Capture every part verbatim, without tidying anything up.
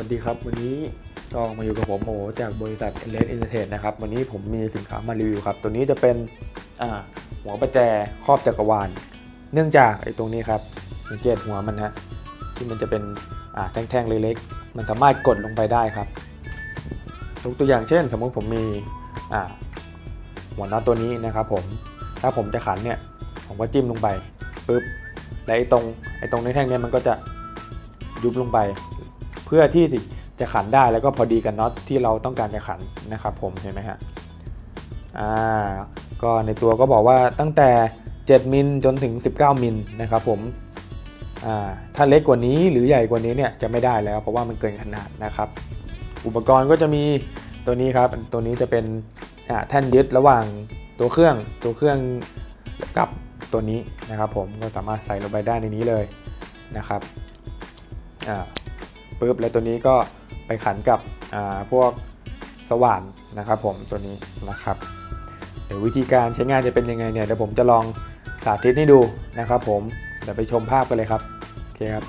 ดีครับวันนี้ก็มาอยู่กับผมโอจากบริษัท เอล เอส Entertain นะครับวันนี้ผมมีสินค้ามารีวิวครับตัวนี้จะเป็นหัวประแจครอบจักรวาลเนื่องจากไอ้ตรงนี้ครับสังเกตหัวมันนะที่มันจะเป็นแท่งๆเล็กๆมันสามารถกดลงไปได้ครับยกตัวอย่างเช่นสมมติผมมีหัวน็อตตัวนี้นะครับผมถ้าผมจะขันเนี่ยผมก็จิ้มลงไปปึ๊บและไอ้ตรงไอ้ตรงในแท่งนี้มันก็จะยุบลงไปเพื่อที่จะขันได้แล้วก็พอดีกับน็อตที่เราต้องการจะขันนะครับผมเห็นไหมฮะอ่าก็ในตัวก็บอกว่าตั้งแต่เจ็ดมิลจนถึงสิบเก้ามิลนะครับผมอ่าถ้าเล็กกว่านี้หรือใหญ่กว่านี้เนี่ยจะไม่ได้แล้วเพราะว่ามันเกินขนาดนะครับอุปกรณ์ก็จะมีตัวนี้ครับตัวนี้จะเป็นแท่นยึดระหว่างตัวเครื่องตัวเครื่องกับตัวนี้นะครับผมก็สามารถใส่ลงไปได้ในนี้เลยนะครับอ่าปึ๊บแล้วตัวนี้ก็ไปขันกับพวกสว่านนะครับผมตัวนี้นะครับเดี๋ยววิธีการใช้งานจะเป็นยังไงเนี่ยเดี๋ยวผมจะลองสาธิตให้ดูนะครับผมเดี๋ยวไปชมภาพกันเลยครับโอเคครับ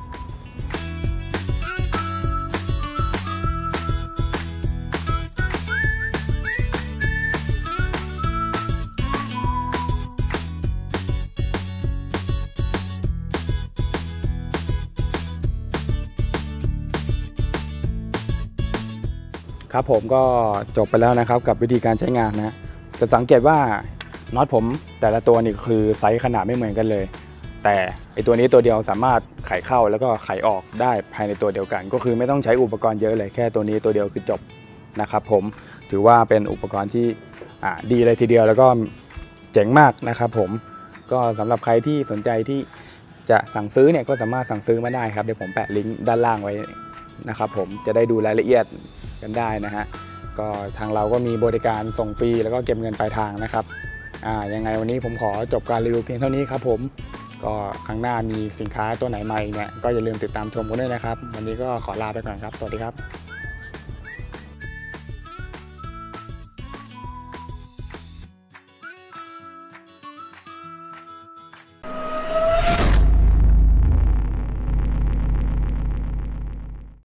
ครับผมก็จบไปแล้วนะครับกับวิธีการใช้งานนะจะสังเกตว่าน็อตผมแต่ละตัวนี่คือไซส์ขนาดไม่เหมือนกันเลยแต่ไอตัวนี้ตัวเดียวสามารถไขเข้าแล้วก็ไขออกได้ภายในตัวเดียวกันก็คือไม่ต้องใช้อุปกรณ์เยอะเลยแค่ตัวนี้ตัวเดียวคือจบนะครับผมถือว่าเป็นอุปกรณ์ที่ดีเลยทีเดียวแล้วก็เจ๋งมากนะครับผมก็สำหรับใครที่สนใจที่จะสั่งซื้อเนี่ยก็สามารถสั่งซื้อมาได้ครับเดี๋ยวผมแปะลิงก์ด้านล่างไว้นะครับผมจะได้ดูรายละเอียดกันได้นะฮะก็ทางเราก็มีบริการส่งฟรีแล้วก็เก็บเงินปลายทางนะครับอ่ายังไงวันนี้ผมขอจบการรีวิวเพียงเท่านี้ครับผมก็ครั้งหน้ามีสินค้าตัวไหนใหม่เนี่ยก็อย่าลืมติดตามชมกันด้วยนะครับวันนี้ก็ขอลาไปก่อนครับสวัสดีครับ